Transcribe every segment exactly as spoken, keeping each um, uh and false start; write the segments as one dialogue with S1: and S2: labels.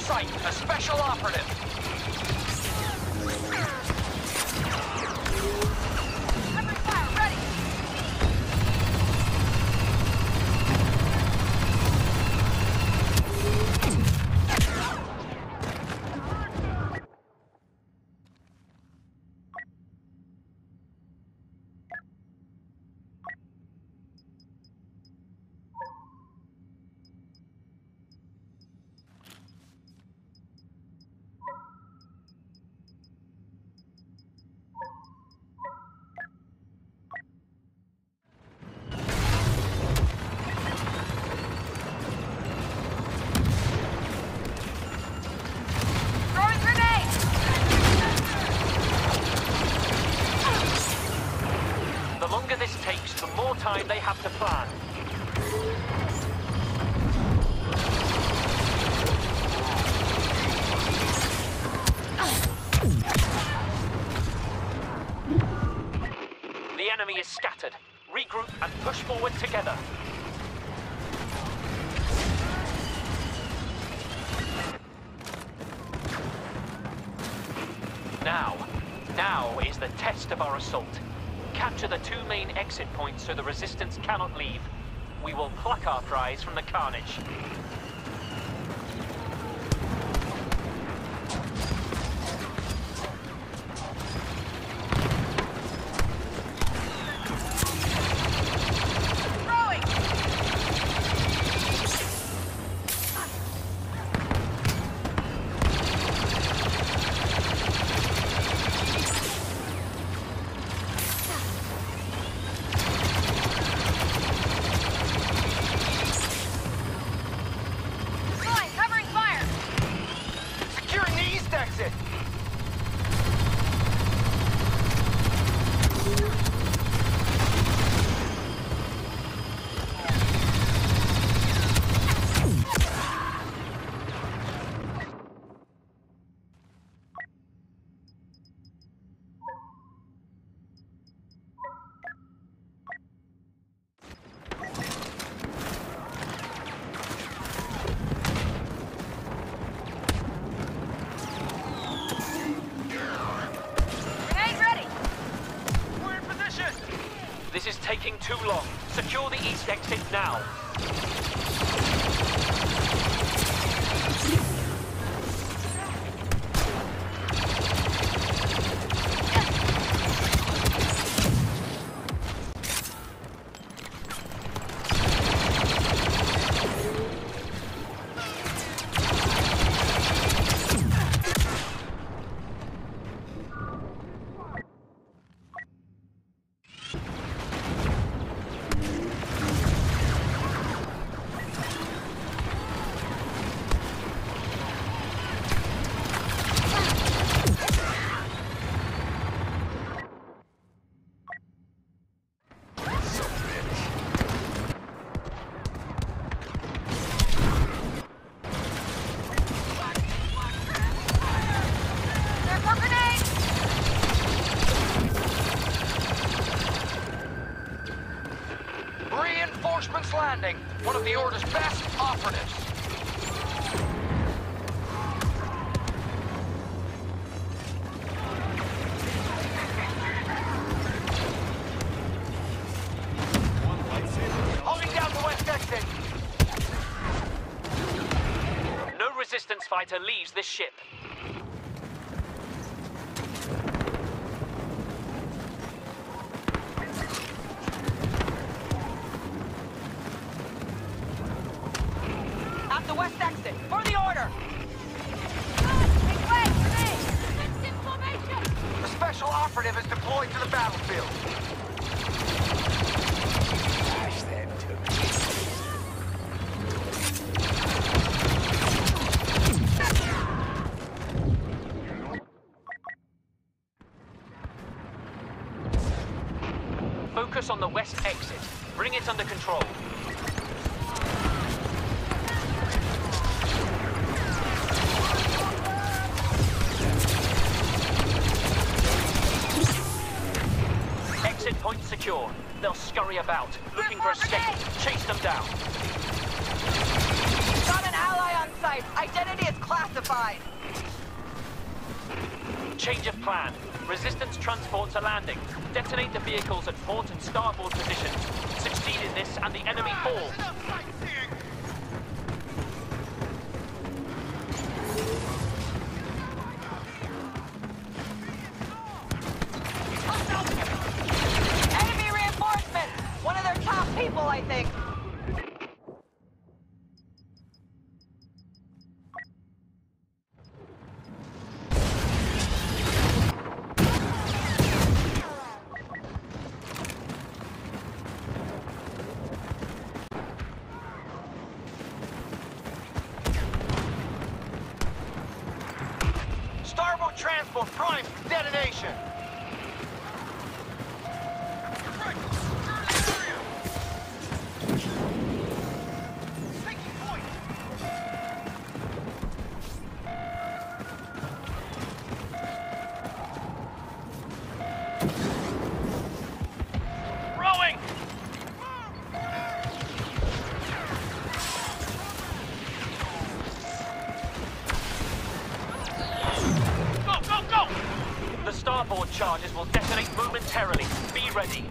S1: sight, a special operative.
S2: Every fire, ready!
S1: Time they have to plan. The enemy is scattered. Regroup and push forward together. Now, now is the test of our assault. Capture the two main exit points so the resistance cannot leave. We will pluck our prize from the carnage. This is taking too long. Secure the east exit now. Reinforcements landing. One of the Order's best operatives. Holding down the west exit. No resistance fighter leaves this ship.
S2: The west exit, for the Order!
S1: The special operative is deployed to the battlefield. Dash them to me. Focus on the west exit. Bring it under control. Exit point secure. They'll scurry about, looking for escape. Chase them down.
S2: Got an ally on site. Advise, identity is classified.
S1: Change of plan. Resistance transports are landing. Detonate the vehicles at port and starboard positions. Succeed in this and the enemy falls.
S2: Enemy reinforcements! One of their top people, I think.
S3: Starboard transport primed for detonation. Rowing! Go, go, go!
S1: The starboard charges will detonate momentarily. Be ready.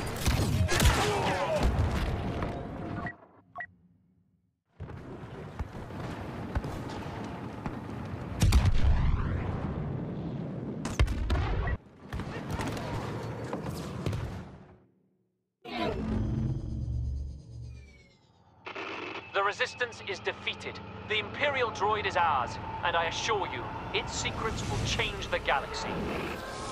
S1: The Resistance is defeated. The Imperial droid is ours, and I assure you, its secrets will change the galaxy.